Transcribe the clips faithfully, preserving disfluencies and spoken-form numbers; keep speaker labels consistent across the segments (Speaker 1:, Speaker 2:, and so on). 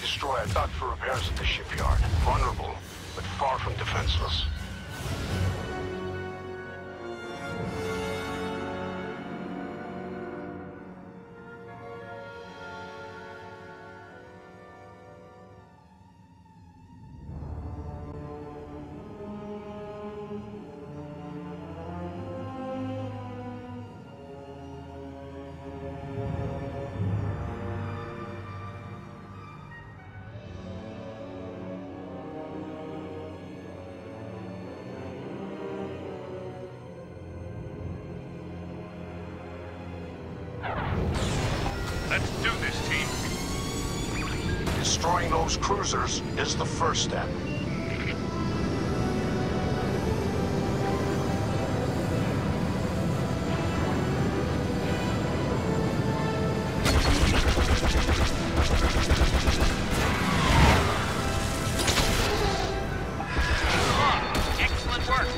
Speaker 1: destroyer docked for repairs at the shipyard. Vulnerable, but far from defenseless.
Speaker 2: Let's do this, team.
Speaker 1: Destroying those cruisers is the first step.
Speaker 2: Excellent work.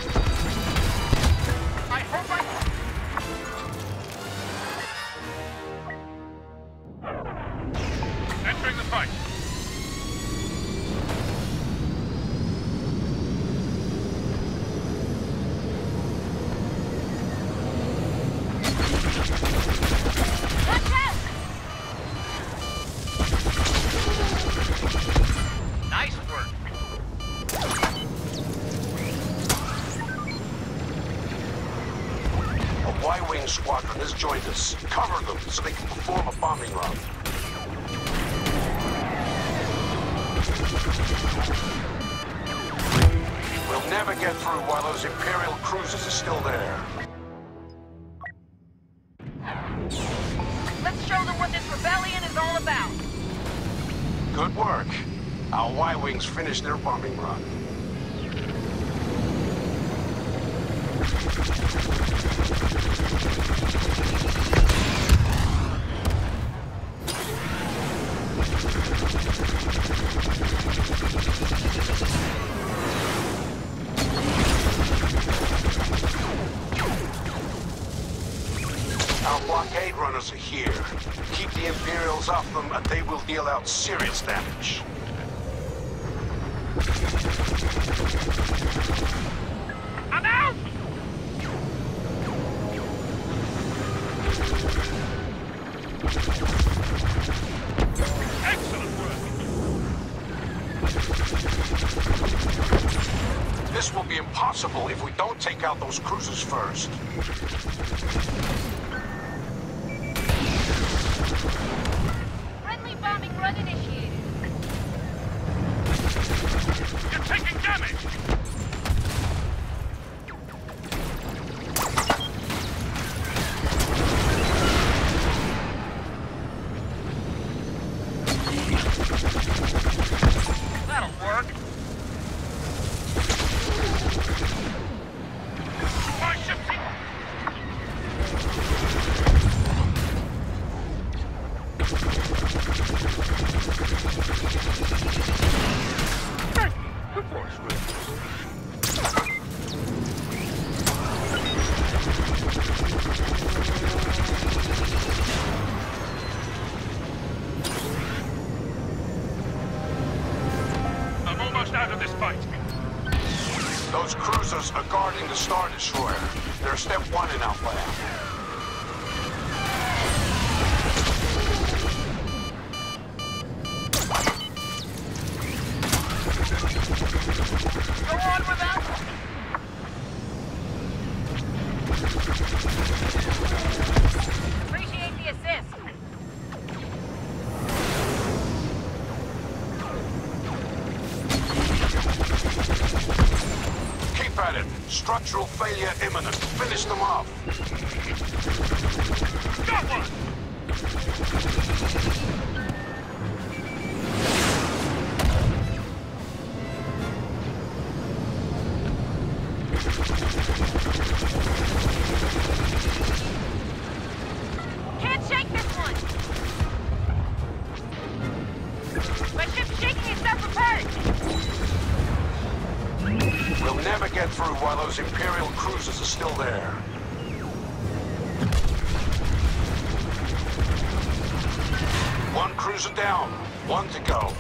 Speaker 2: I hope I... Entering the fight.
Speaker 3: Watch out!
Speaker 2: Nice work.
Speaker 1: A Y-Wing squadron has joined us. Cover them so they can perform a bombing run. We'll never get through while those Imperial cruisers are still there.
Speaker 3: Let's show them what this rebellion is all about.
Speaker 1: Good work. Our Y-Wings finished their bombing run. Our blockade runners are here. Keep the Imperials off them and they will deal out serious damage.
Speaker 2: I'm out! Excellent work.
Speaker 1: This will be impossible if we don't take out those cruisers first.
Speaker 3: Friendly bombing run initiated.
Speaker 2: You're taking damage. That'll work. My ship's in. Good force, I'm almost out of this fight.
Speaker 1: Those cruisers are guarding the Star Destroyer. They're step one in our plan.
Speaker 3: Go on without. Appreciate the assist.
Speaker 1: Keep at it. Structural failure imminent. Finish them off.
Speaker 2: Got one!
Speaker 3: Can't shake this one. My ship's shaking itself apart.
Speaker 1: We'll never get through while those Imperial cruisers are still there. One cruiser down. One to go.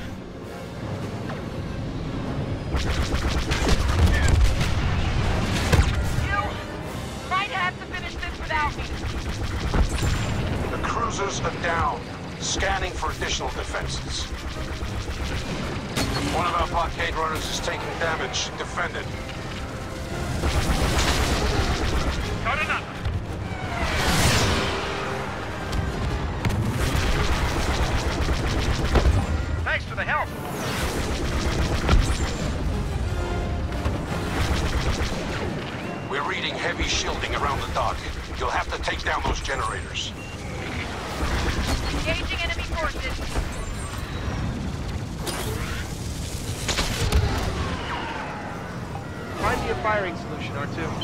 Speaker 3: You might have to finish this without me.
Speaker 1: The cruisers are down, scanning for additional defenses. One of our blockade runners is taking damage. Defend it.
Speaker 2: Got another. Thanks for the help.
Speaker 1: We're reading heavy shielding around the dock. You'll have to take down those generators.
Speaker 3: Engaging enemy forces.
Speaker 4: Find me a firing solution, R two.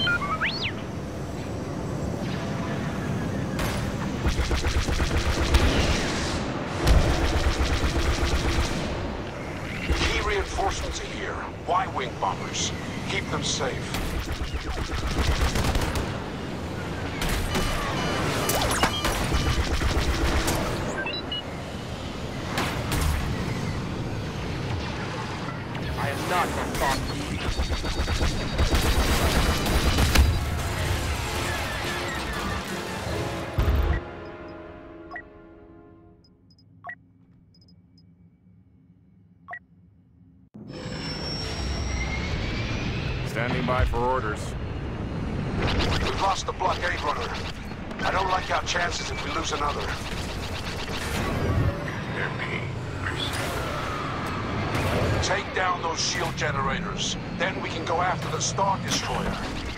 Speaker 1: Key reinforcements are here. Y-wing bombers. Keep them safe.
Speaker 4: I am not going to talk to you.
Speaker 5: Standing by for orders.
Speaker 1: We've lost the blockade runner. I don't like our chances if we lose another. Take down those shield generators. Then we can go after the Star Destroyer.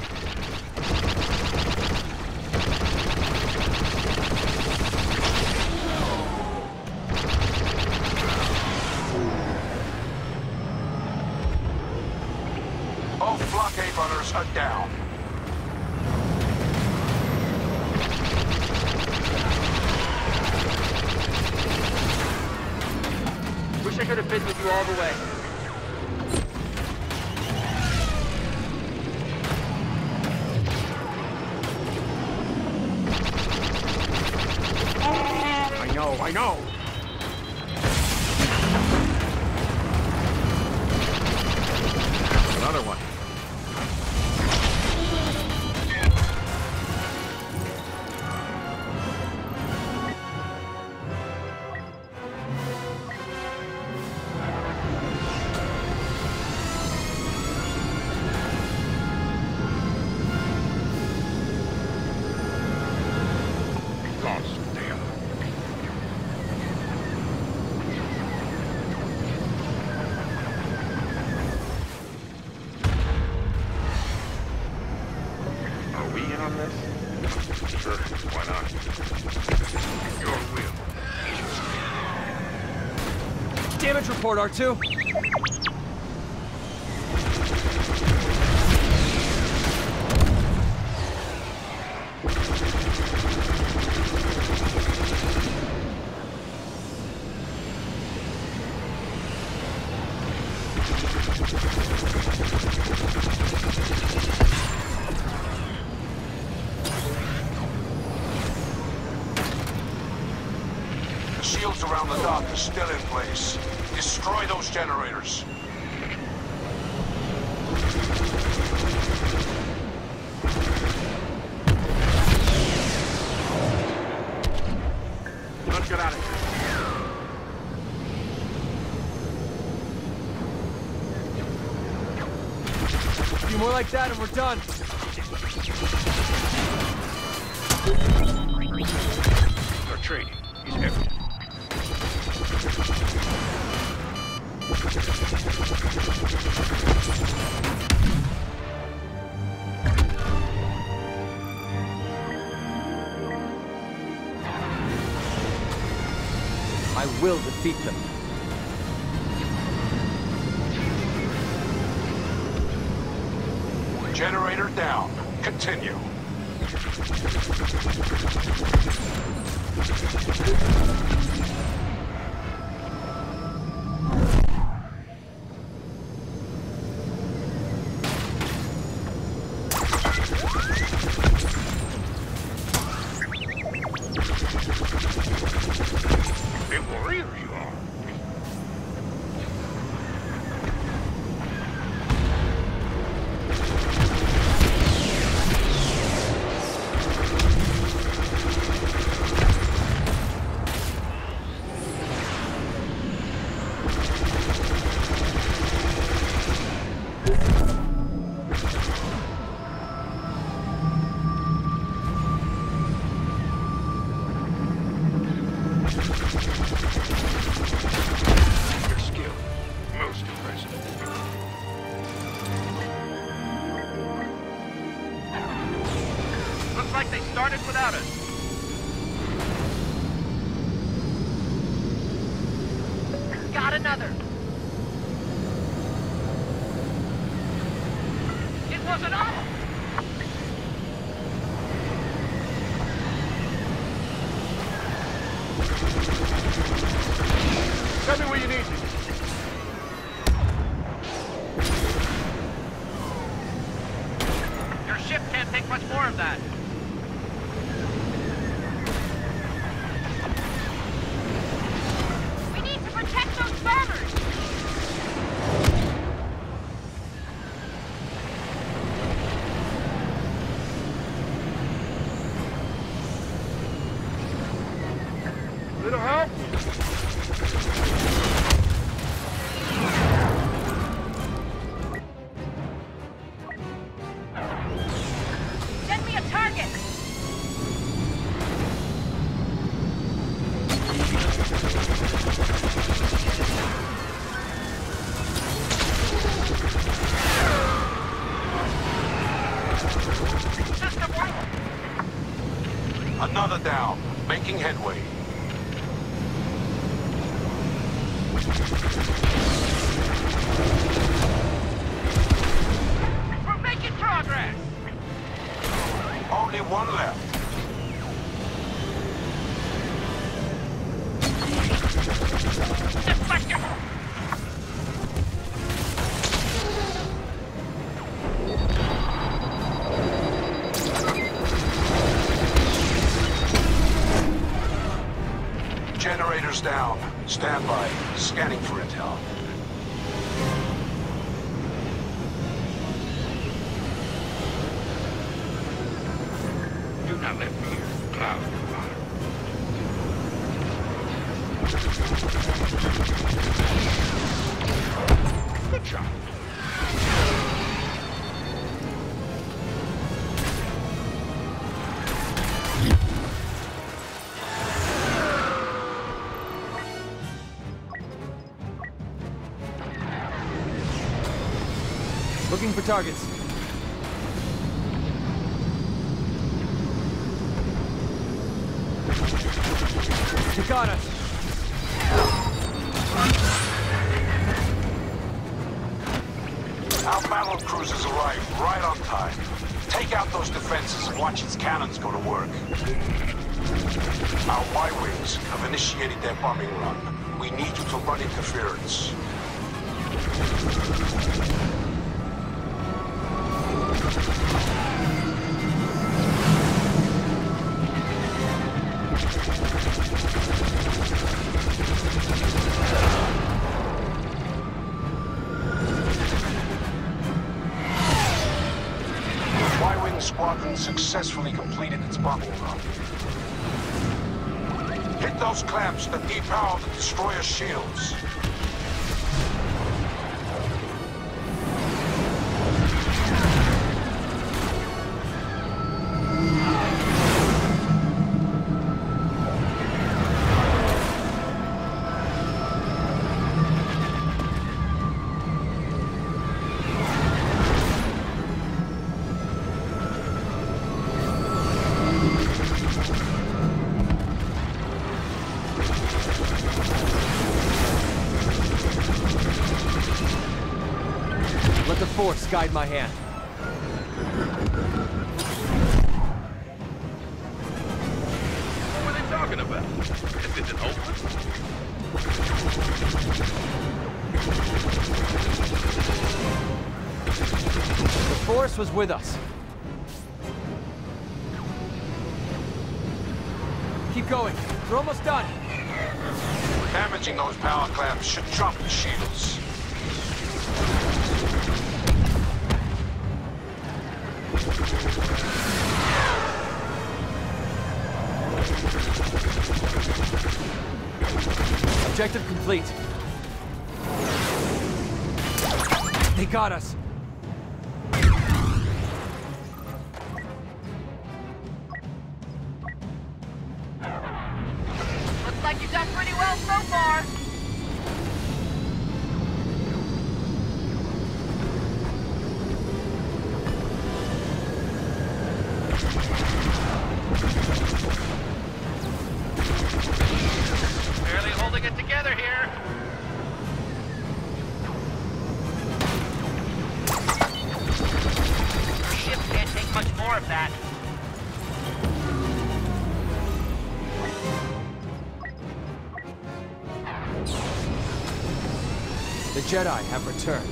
Speaker 1: Both blockade runners are down.
Speaker 4: Wish I could have been with you all the way.
Speaker 5: I know, I know! Another one.
Speaker 2: On this? Sure, why not? Your will.
Speaker 4: Damage report, R two.
Speaker 1: The shields around the dock are still in place. Destroy those generators.
Speaker 5: Let's get out of here.
Speaker 4: A few more like that and we're done.
Speaker 2: Our training is everything.
Speaker 4: I will defeat them.
Speaker 1: Generator down. Continue.
Speaker 2: Big warrior you are. Your skill, most impressive. Looks like they started without us.
Speaker 3: Got another.
Speaker 2: It wasn't all.
Speaker 5: Tell me where you need me.
Speaker 2: Your ship can't take much more of that.
Speaker 3: We need to protect those bombers.
Speaker 5: Little help?
Speaker 3: Send me a target.
Speaker 2: System one.
Speaker 1: Another down. Making headway.
Speaker 2: We're making progress.
Speaker 1: Only one left.
Speaker 2: Deflector.
Speaker 1: Generators down. Stand by. Scanning for intel.
Speaker 2: Do not let fear cloud your honor. Good job.
Speaker 4: Looking for targets. He got us.
Speaker 1: Our battle cruisers arrived right on time. Take out those defenses and watch its cannons go to work. Our Y-Wings have initiated their bombing run. We need you to run interference. Y-Wing squadron successfully completed its bombing run. Hit those clamps that depower the destroyer shields.
Speaker 4: Let the Force guide my hand.
Speaker 2: What were they talking about? This isn't open.
Speaker 4: The Force was with us. Keep going. We're almost done.
Speaker 1: Damaging those power clamps should jump the shields.
Speaker 4: Objective complete. They got us.
Speaker 3: Looks like like you've done pretty well so far.
Speaker 2: Barely holding it together here.
Speaker 3: Your ship can't take much more of that.
Speaker 4: The Jedi have returned.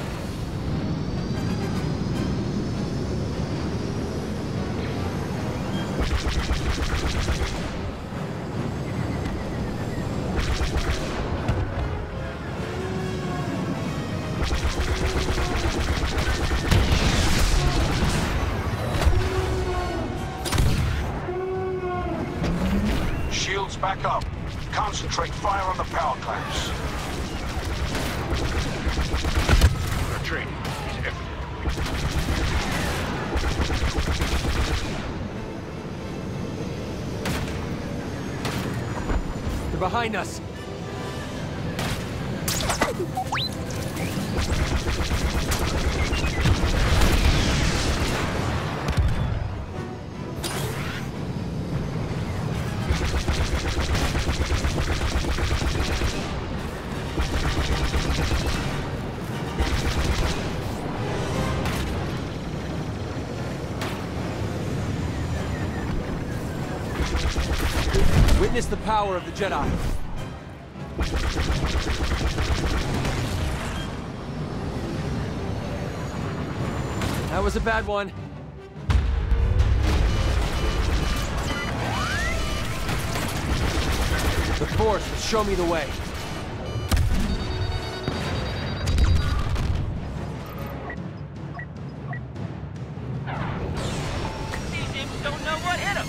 Speaker 1: Shields back up. Concentrate fire on the power clamps.
Speaker 2: Our training is everything.
Speaker 4: They're behind us. Witness the power of the Jedi. That was a bad one. The Force will show me the way.
Speaker 3: These imps don't know what hit them.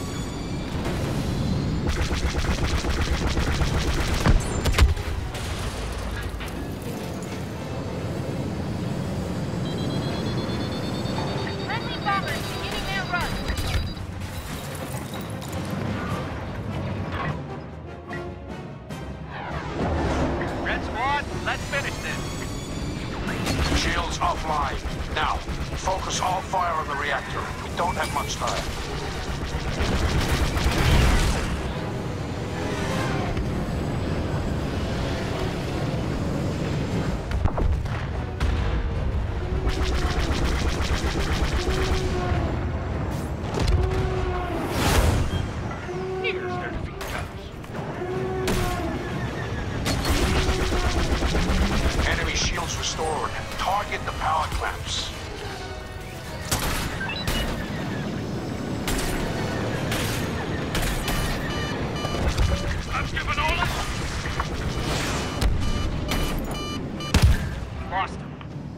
Speaker 3: Friendly bombers beginning their run.
Speaker 2: Red Squad, let's finish this.
Speaker 1: Shields offline. Now, focus all fire on the reactor. We don't have much time.
Speaker 2: Here's their defeat comes.
Speaker 1: Enemy shields restored. Target the power clamps.
Speaker 2: I'm giving orders. Lost him.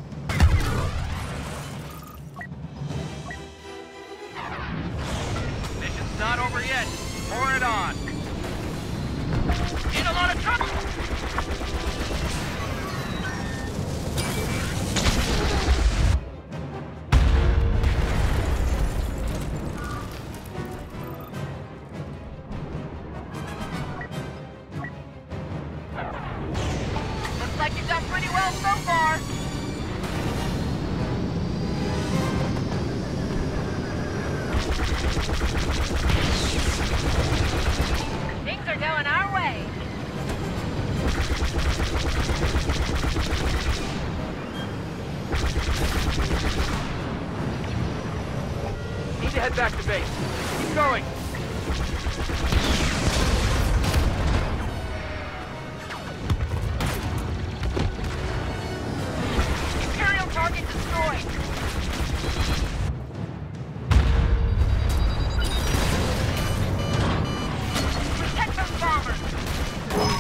Speaker 2: Mission's not over yet. Pour it on. In a lot of trouble.
Speaker 3: Looks like you've done pretty well so far. Things are going our way.
Speaker 5: Need to head back to base. Keep going.
Speaker 3: Imperial target destroyed. Protect those bombers.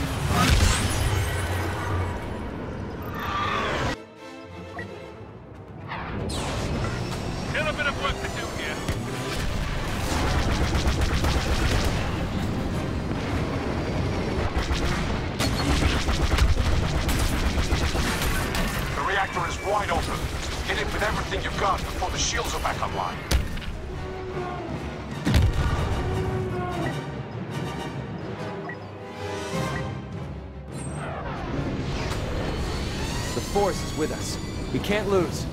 Speaker 2: Still a bit of work to do here.
Speaker 1: The reactor is wide open. Hit it with everything you've got before the shields are back online.
Speaker 4: force is with us. We can't lose.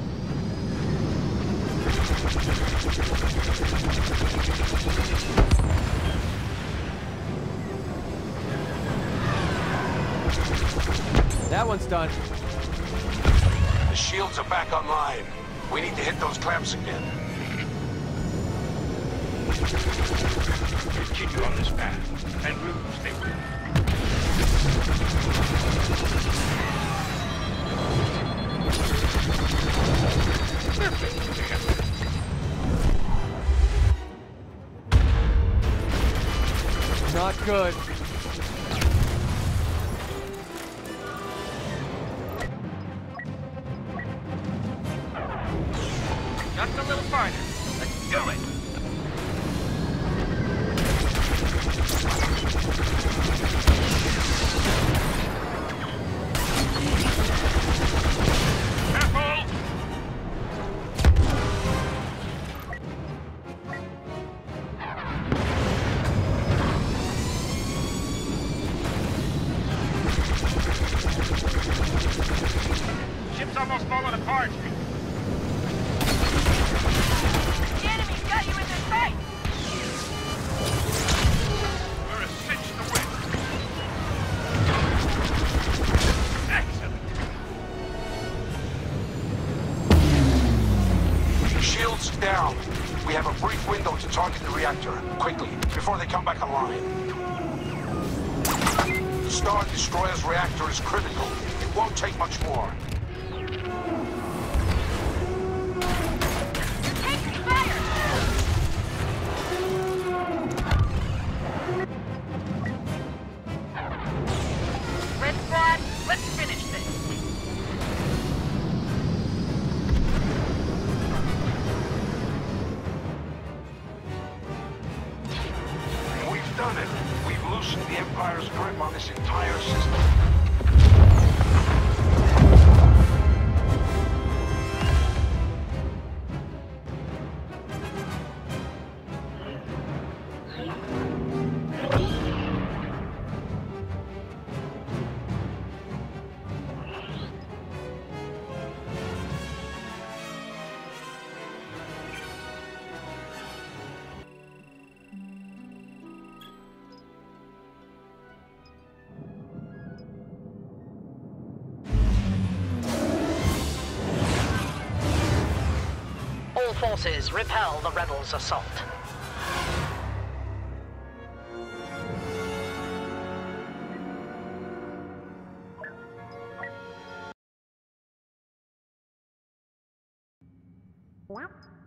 Speaker 4: That one's done.
Speaker 1: The shields are back online. We need to hit those clamps again.
Speaker 2: Continue on this path, and we'll stay with you.
Speaker 4: Not good.
Speaker 5: Just a little farther. Let's do it.
Speaker 2: Ship's almost falling apart.
Speaker 3: The enemy's got you in their sight!
Speaker 2: We're a cinch to win. Excellent.
Speaker 1: Shields down. We have a brief window to target the reactor, quickly, before they come back online. The Star Destroyer's reactor is critical. It won't take much more.
Speaker 3: Taking fire! Red Squad, let's finish this!
Speaker 1: We've done it. We've loosened the Empire's grip on this entire system.
Speaker 6: All forces repel the rebels' assault.
Speaker 7: Yep.